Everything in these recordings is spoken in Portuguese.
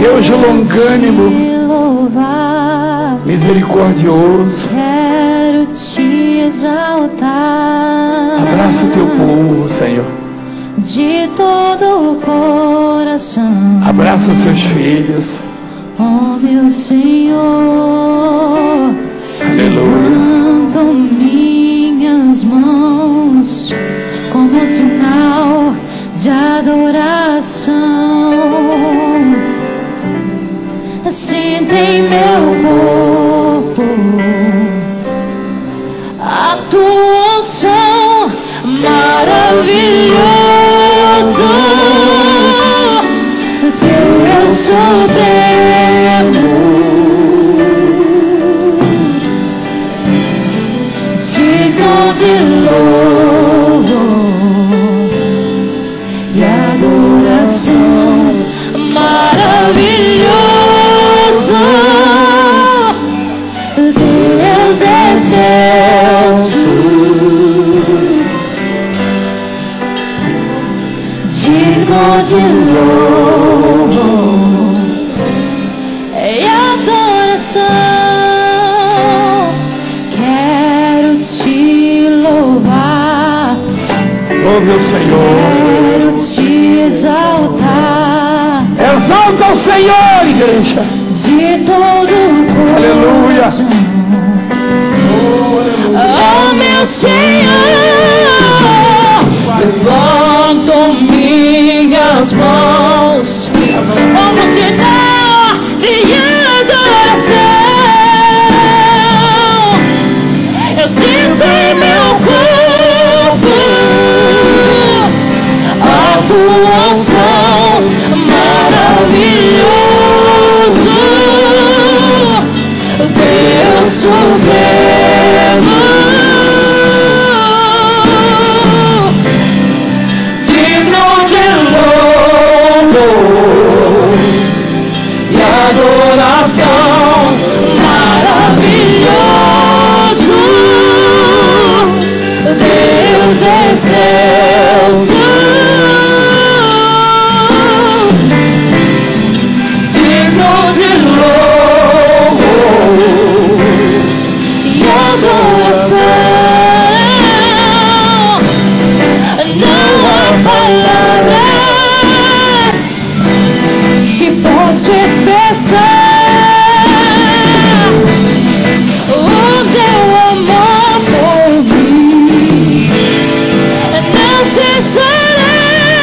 Deus longânimo, misericordioso. Quero te exaltar. Abraça o teu povo, Senhor. De todo o coração. Abraça os seus filhos. Oh, meu Senhor. Aleluia. Levanto minhas mãos como sinal de adoração. Sinta em meu corpo a tua unção maravilhoso, Deus soberano, digno de louvor e adoração, maravilhoso, Deus excelso, digno de louvor e adoração. Quero te louvar, Louve o Senhor. quero te exaltar. Exalta o Senhor, igreja. De todo o Aleluia. coração. Oh, meu Senhor, levanto minhas mãos como sinal de adoração. Eu sinto em meu corpo a tua unção maravilhoso, Deus soberano, digno de louvor e adoração, maravilhoso, Deus excelso, digno de louvor e adoração. Não há palavras que posso expressar o teu amor por mim. Não cessará.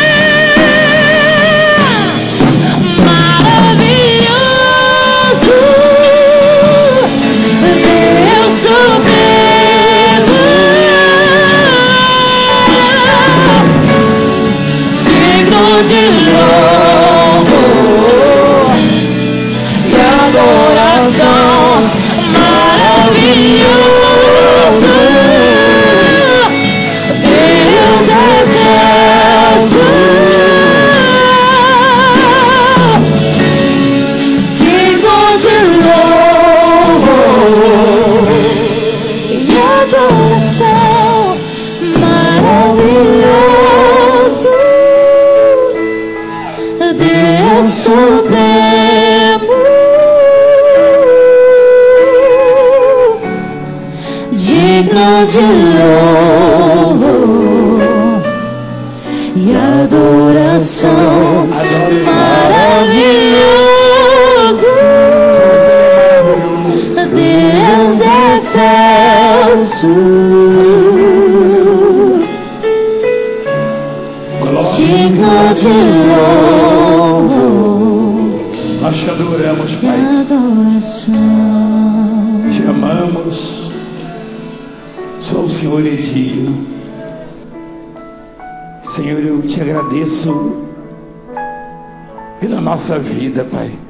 Maravilhoso, Deus soberano, digno de louvor e adoração, maravilhoso, Deus excelso, digno de louvor e adoração, maravilhoso, Deus supremo, digno de louvor e adoração, maravilhoso, Deus excelso, digno de louvor Nós te adoramos, e Pai. adoração. Te amamos. Só o Senhor é digno. Senhor, eu te agradeço pela nossa vida, Pai.